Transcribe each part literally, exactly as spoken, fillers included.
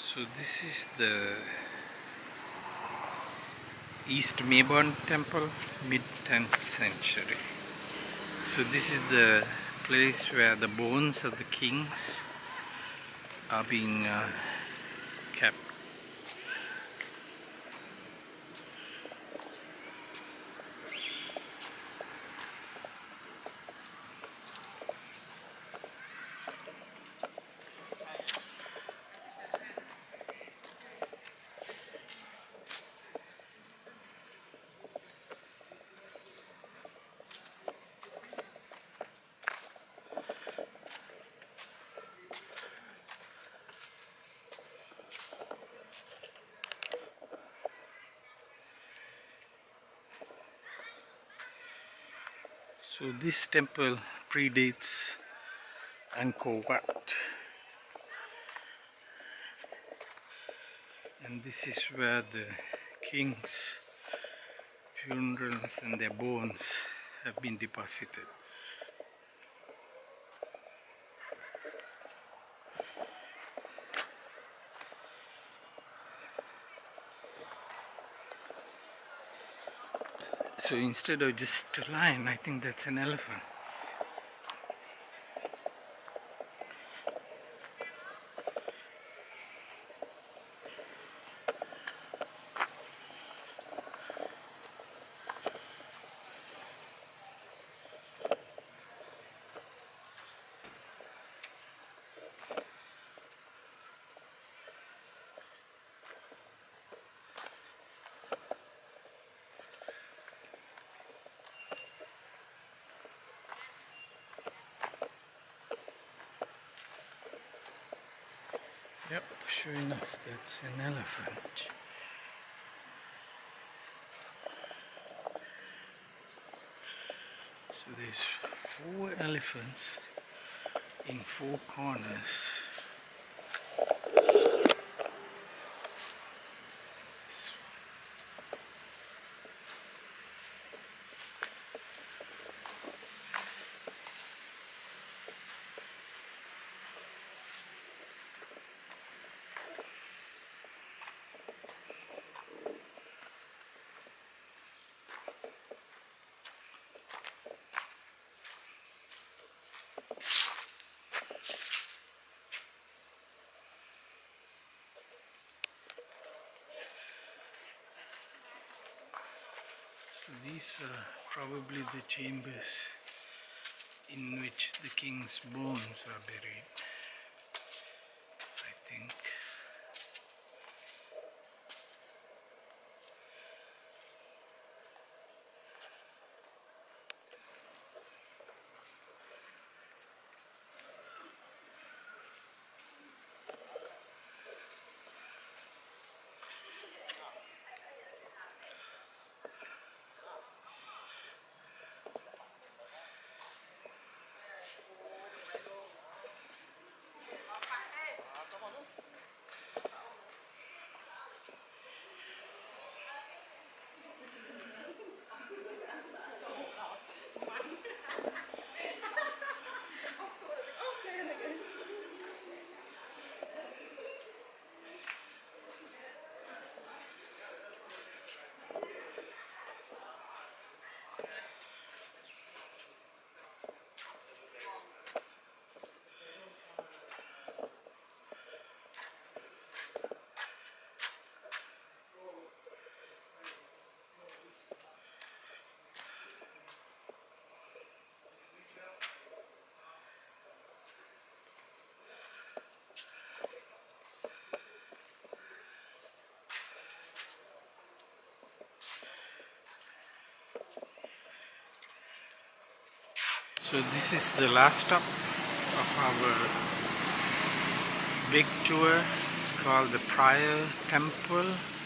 So this is the East Mebon temple, mid tenth century. So this is the place where the bones of the kings are being uh, kept. So this temple predates Angkor, and this is where the kings' funerals and their bones have been deposited. So instead of just a lion, I think that's an elephant. Yep, sure enough, that's an elephant. So there's four elephants in four corners. So these are probably the chambers in which the king's bones are buried, I think. So this is the last stop of our big tour. It's called the Prior Temple.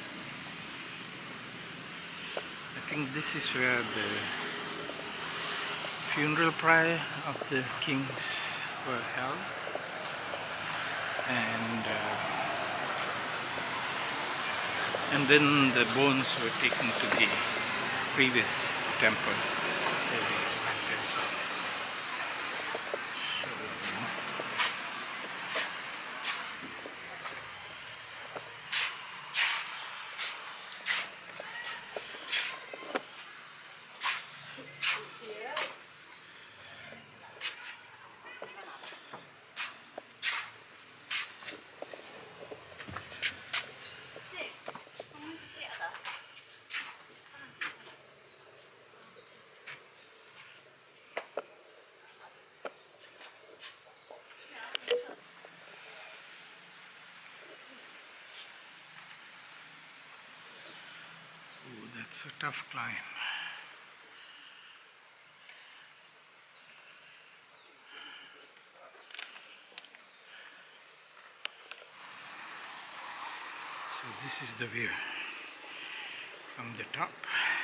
I think this is where the funeral prior of the kings were held, and uh, and then the bones were taken to the previous temple. It's a tough climb. So this is the view from the top.